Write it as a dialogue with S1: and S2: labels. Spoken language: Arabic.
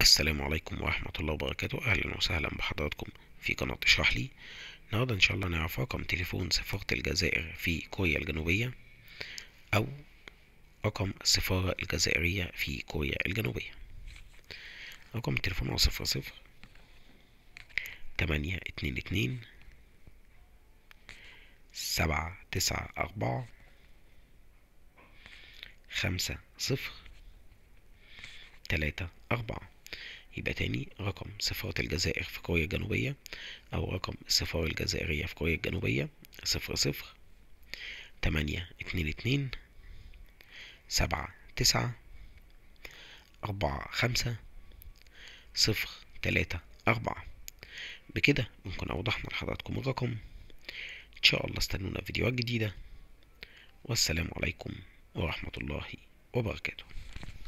S1: السلام عليكم ورحمة الله وبركاته. أهلا وسهلا بحضراتكم في قناة اشرح لي. النهاردة إن شاء الله نعرف رقم تليفون سفارة الجزائر في كوريا الجنوبية، أو رقم السفارة الجزائرية في كوريا الجنوبية. رقم التليفون هو 00 29 794 50 3. يبقى تاني، رقم سفارة الجزائر في كوريا الجنوبية أو رقم السفارة الجزائرية في كوريا الجنوبية 00 28 2 7 9 4 5 0 3 4. بكده نكون أوضحنا لحضراتكم الرقم. إن شاء الله استنونا في فيديوهات جديدة، والسلام عليكم ورحمة الله وبركاته.